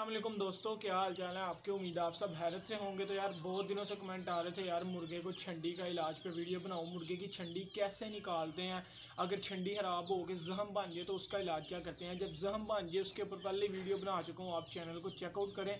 अस्सलाम वालेकुम दोस्तों, क्या हाल चाल है आपके। उम्मीद आप सब हैरत से होंगे। तो यार बहुत दिनों से कमेंट आ रहे थे यार मुर्गे को छंडी का इलाज पे वीडियो बनाओ, मुर्गे की छंडी कैसे निकालते हैं, अगर छंडी खराब हो गई जहम बन जाए तो उसका इलाज क्या करते हैं। जब जहम बन जाए उसके ऊपर पहले वीडियो बना चुका हूँ, आप चैनल को चेकआउट करें।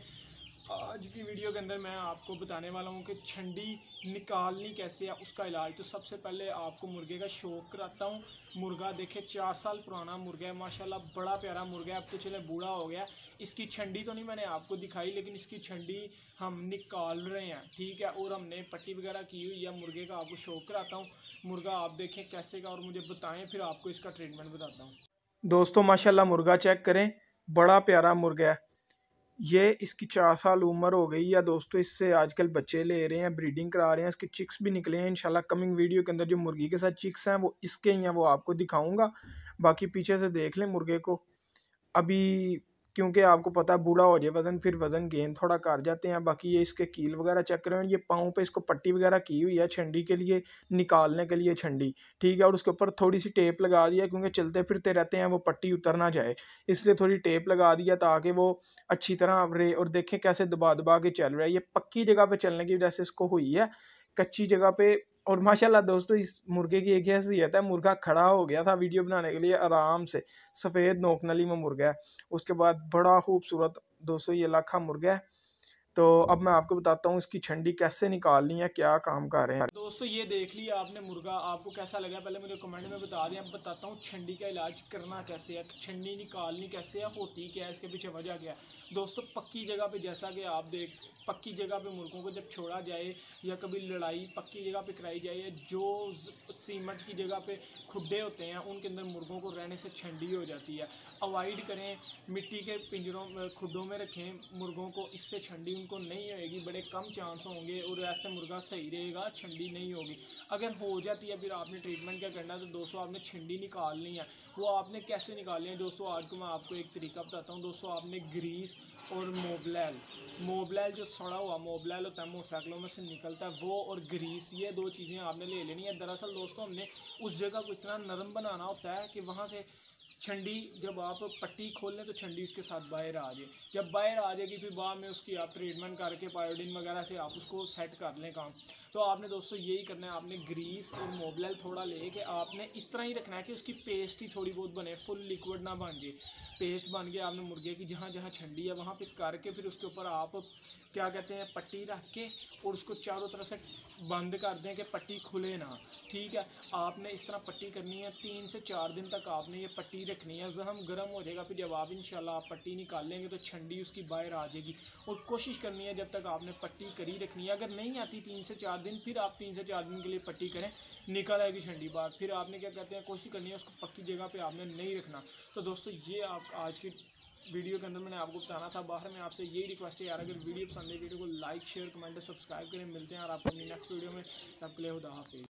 आज की वीडियो के अंदर मैं आपको बताने वाला हूँ कि छंडी निकालनी कैसे है, उसका इलाज। तो सबसे पहले आपको मुर्गे का शौक कराता हूँ। मुर्गा देखे 4 साल पुराना मुर्गा है, माशाल्लाह बड़ा प्यारा मुर्गा है। अब तो चले बूढ़ा हो गया। इसकी छंडी तो नहीं मैंने आपको दिखाई, लेकिन इसकी छंडी हम निकाल रहे हैं, ठीक है। और हमने पट्टी वगैरह की हुई है मुर्गे का। आपको शौक कराता हूँ मुर्गा, आप देखें कैसे का और मुझे बताएं, फिर आपको इसका ट्रीटमेंट बताता हूँ। दोस्तों माशाल्लाह मुर्गा चेक करें, बड़ा प्यारा मुर्गा है। ये इसकी 4 साल उम्र हो गई है दोस्तों। इससे आजकल बच्चे ले रहे हैं, ब्रीडिंग करा रहे हैं, इसके चिक्स भी निकले हैं। इंशाल्लाह कमिंग वीडियो के अंदर जो मुर्गी के साथ चिक्स हैं वो इसके ही हैं, वो आपको दिखाऊंगा। बाकी पीछे से देख लें मुर्गे को। अभी क्योंकि आपको पता है बूढ़ा हो जाए वज़न, फिर वज़न गेन थोड़ा कर जाते हैं। बाकी ये इसके कील वगैरह चेक करें, ये पाँव पे इसको पट्टी वगैरह की हुई है छंडी के लिए, निकालने के लिए छंडी, ठीक है। और उसके ऊपर थोड़ी सी टेप लगा दिया, क्योंकि चलते फिरते रहते हैं वो पट्टी उतर ना जाए, इसलिए थोड़ी टेप लगा दिया ताकि वो अच्छी तरह रहे। और देखें कैसे दबा दबा के चल रहा है, ये पक्की जगह पे चलने की वजह से इसको हुई है, कच्ची जगह पे। और माशाल्लाह दोस्तों इस मुर्गे की एक हैसियत है, मुर्गा खड़ा हो गया था वीडियो बनाने के लिए आराम से। सफ़ेद नोकनली में मुर्गा है। उसके बाद बड़ा खूबसूरत दोस्तों ये लाखा मुर्गा है। तो अब मैं आपको बताता हूँ इसकी छंडी कैसे निकालनी है, क्या काम कर रहे हैं। दोस्तों ये देख लिया आपने मुर्गा, आपको कैसा लगा पहले मुझे कमेंट में बता दें। अब बताता हूँ छंडी का इलाज करना कैसे है, छंडी निकालनी कैसे है, होती क्या है, इसके पीछे वजह क्या है। दोस्तों पक्की जगह पे, जैसा कि आप देख, पक्की जगह पे मुर्गों को जब छोड़ा जाए या कभी लड़ाई पक्की जगह पे कराई जाए, जो सीमेंट की जगह पे खुड्डे होते हैं उनके अंदर मुर्गों को रहने से छंडी हो जाती है। अवॉइड करें, मिट्टी के पिंजरों में खुड्डों में रखें मुर्गों को, इससे छंडी उनको नहीं होगी, बड़े कम चांस होंगे और ऐसे मुर्गा सही रहेगा, छंडी नहीं होगी। अगर हो जाती है फिर आपने ट्रीटमेंट क्या करना है। तो दोस्तों आपने छंडी निकालनी है, वो आपने कैसे निकालनी है दोस्तों, आज को मैं आपको एक तरीका बताता हूँ। दोस्तों आपने ग्रीस और मोबलैल जो सड़ा हुआ मोबलैल होता है मोटरसाइकिलों में से निकलता है, वो और ग्रीस, ये 2 चीज़ें आपने ले लेनी है। दरअसल दोस्तों हमने उस जगह को इतना नरम बनाना होता है कि वहाँ से छंडी जब आप पट्टी खोल लें तो छंडी उसके साथ बाहर आ जाए। जब बाहर आ जाएगी फिर बाद में उसकी आप ट्रीटमेंट करके पायोडीन वगैरह से आप उसको सेट कर लें काम। तो आपने दोस्तों यही करना है, आपने ग्रीस और मोबलैल थोड़ा लेके आपने इस तरह ही रखना है कि उसकी पेस्ट ही थोड़ी बहुत बने, फुल लिक्विड ना बन जाए। पेस्ट बन गया, आपने मुर्गे की जहाँ जहाँ छंडी है वहाँ पे करके फिर उसके ऊपर आप क्या कहते हैं पट्टी रख के और उसको चारों तरफ से बंद कर दें कि पट्टी खुले ना, ठीक है। आपने इस तरह पट्टी करनी है, 3 से 4 दिन तक आपने ये पट्टी रखनी है। जहम गर्म हो जाएगा फिर जब आप इंशाल्लाह आप पट्टी निकालेंगे तो छंडी उसकी बाहर आ जाएगी। और कोशिश करनी है जब तक आपने पट्टी करी रखनी है, अगर नहीं आती 3 से 4 दिन, फिर आप 3 से 4 दिन के लिए पट्टी करें, निकल आएगी छंडी बाहर। फिर आपने क्या कहते हैं कोशिश करनी है उसको पक्की जगह पर आपने नहीं रखना। तो दोस्तों ये आप आज की वीडियो के अंदर मैंने आपको बताना था। बाहर में आपसे यही रिक्वेस्ट है यार, अगर वीडियो पसंद है वीडियो को लाइक शेयर कमेंट सब्सक्राइब करें। मिलते हैं यार आपको अपनी नेक्स्ट वीडियो में, तब के लिए खुदा हाफिज़।